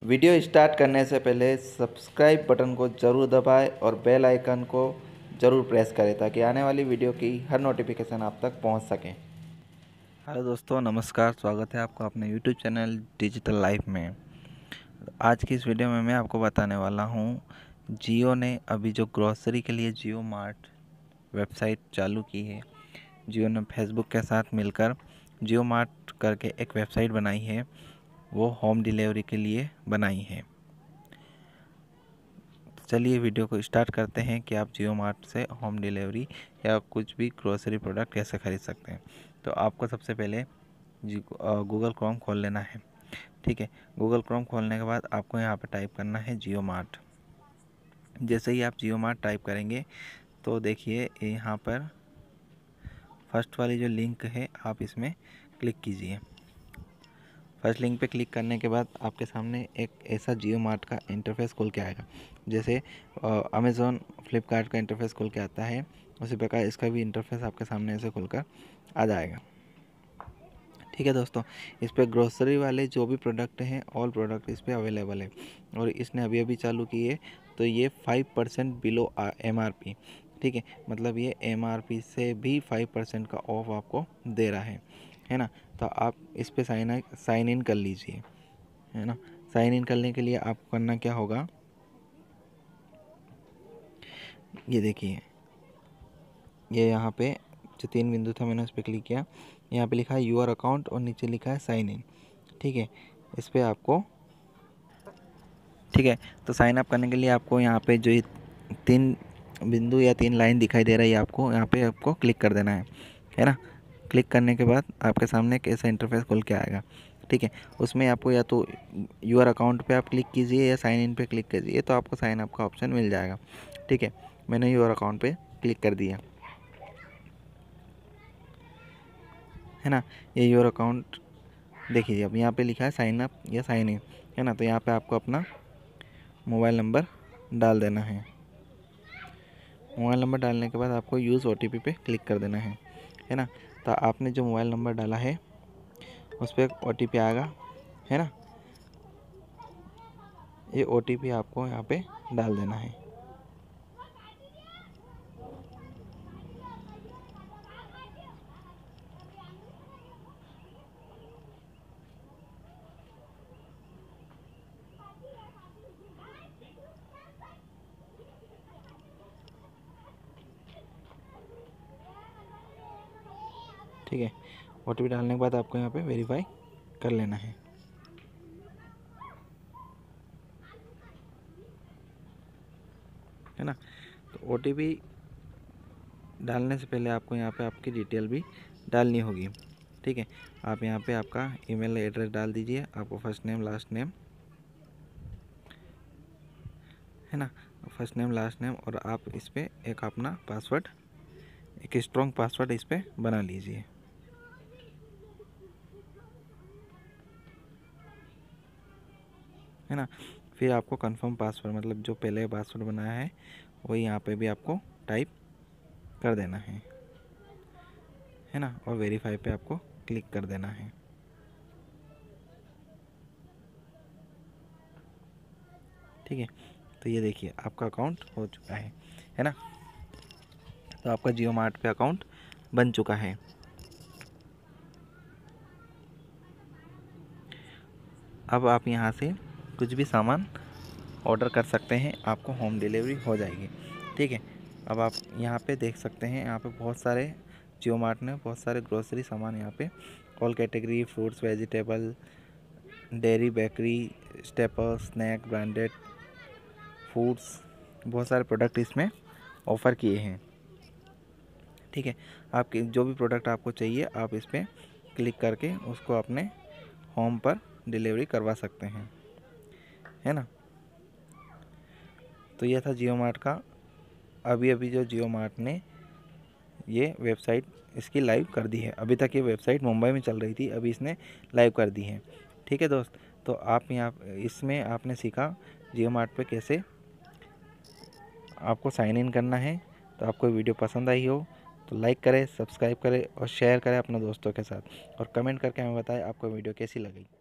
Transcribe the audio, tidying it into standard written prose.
Video start करने से पहले सब्सक्राइब बटन को ज़रूर दबाएं और बेल आइकन को ज़रूर प्रेस करें ताकि आने वाली वीडियो की हर नोटिफिकेशन आप तक पहुंच सकें। हेलो दोस्तों, नमस्कार। स्वागत है आपका अपने यूट्यूब चैनल डिजिटल लाइफ में। आज की इस वीडियो में मैं आपको बताने वाला हूं, जियो ने अभी जो ग्रॉसरी के लिए जियो मार्ट वेबसाइट चालू की है। जियो ने फेसबुक के साथ मिलकर जियो मार्ट करके एक वेबसाइट बनाई है, वो होम डिलीवरी के लिए बनाई है। चलिए वीडियो को स्टार्ट करते हैं कि आप जियो मार्ट से होम डिलीवरी या कुछ भी ग्रोसरी प्रोडक्ट कैसे ख़रीद सकते हैं। तो आपको सबसे पहले गूगल क्रोम खोल लेना है। ठीक है, गूगल क्रोम खोलने के बाद आपको यहाँ पर टाइप करना है जियो मार्ट। जैसे ही आप जियो मार्ट टाइप करेंगे तो देखिए यहाँ पर फर्स्ट वाली जो लिंक है आप इसमें क्लिक कीजिए। फर्स्ट लिंक पे क्लिक करने के बाद आपके सामने एक ऐसा जियो मार्ट का इंटरफेस खुल के आएगा। जैसे अमेज़ॉन फ्लिपकार्ट का इंटरफेस खुल के आता है, उसी प्रकार इसका भी इंटरफेस आपके सामने ऐसे खुलकर आ जाएगा। ठीक है दोस्तों, इस पर ग्रोसरी वाले जो भी प्रोडक्ट हैं ऑल प्रोडक्ट इस पर अवेलेबल है और इसने अभी अभी चालू की है। तो ये 5% बिलो MRP। ठीक है, मतलब ये MRP से भी 5% का ऑफ आपको दे रहा है ना। तो आप इस पे साइन इन कर लीजिए, है ना। साइन इन करने के लिए आपको करना क्या होगा, ये देखिए, ये यहाँ पे जो 3 बिंदु था मैंने उस पर क्लिक किया। यहाँ पे लिखा है यूर अकाउंट और नीचे लिखा है साइन इन। ठीक है, इस पर आपको, ठीक है, तो साइन अप करने के लिए आपको यहाँ पे जो 3 बिंदु या 3 लाइन दिखाई दे रहा है आपको यहाँ पे आपको क्लिक कर देना है ना। क्लिक करने के बाद आपके सामने एक ऐसा इंटरफेस खुल के आएगा। ठीक है, उसमें आपको या तो यूर अकाउंट पे आप क्लिक कीजिए या साइन इन पे क्लिक कीजिए, तो आपको साइन अप का ऑप्शन मिल जाएगा। ठीक है, मैंने यूर अकाउंट पे क्लिक कर दिया, है ना। ये यूर अकाउंट देखिए, अब यहाँ पे लिखा है साइन अप या साइन इन, है ना। तो यहाँ पे आपको अपना मोबाइल नंबर डाल देना है। मोबाइल नंबर डालने के बाद आपको यूज़ OTP पे क्लिक कर देना है ना। तो आपने जो मोबाइल नंबर डाला है उस पर OTP आएगा, है ना। ये OTP आपको यहाँ पे डाल देना है। ठीक है, OTP डालने के बाद आपको यहाँ पे वेरीफाई कर लेना है ना। तो OTP डालने से पहले आपको यहाँ पे आपकी डिटेल भी डालनी होगी। ठीक है, आप यहाँ पे आपका ईमेल एड्रेस डाल दीजिए, आपको फर्स्ट नेम लास्ट नेम, है ना, फर्स्ट नेम लास्ट नेम, और आप इस पर एक अपना पासवर्ड, एक स्ट्रॉन्ग पासवर्ड इस पर बना लीजिए, है ना। फिर आपको कंफर्म पासवर्ड, मतलब जो पहले पासवर्ड बनाया है वही यहाँ पे भी आपको टाइप कर देना है ना, और वेरीफाई पे आपको क्लिक कर देना है। ठीक है, तो ये देखिए आपका अकाउंट हो चुका है ना। तो आपका जियो मार्ट पे अकाउंट बन चुका है। अब आप यहाँ से कुछ भी सामान ऑर्डर कर सकते हैं, आपको होम डिलीवरी हो जाएगी। ठीक है, अब आप यहाँ पे देख सकते हैं, यहाँ पे बहुत सारे जियो मार्ट ने बहुत सारे ग्रोसरी सामान यहाँ पे all category, fruits, vegetable, dairy, bakery, staple, snack, branded foods, बहुत सारे प्रोडक्ट इसमें ऑफ़र किए हैं। ठीक है, आपके जो भी प्रोडक्ट आपको चाहिए आप इस पर क्लिक करके उसको अपने होम पर डिलीवरी करवा सकते हैं, है ना। तो यह था जियो मार्ट का। अभी अभी जो जियो मार्ट ने ये वेबसाइट इसकी लाइव कर दी है। अभी तक ये वेबसाइट मुंबई में चल रही थी, अभी इसने लाइव कर दी है। ठीक है दोस्त, तो आप यहाँ इसमें आपने सीखा जियो मार्ट पे कैसे आपको साइन इन करना है। तो आपको वीडियो पसंद आई हो तो लाइक करें, सब्सक्राइब करें और शेयर करें अपने दोस्तों के साथ, और कमेंट करके हमें बताएं आपको वीडियो कैसी लगी।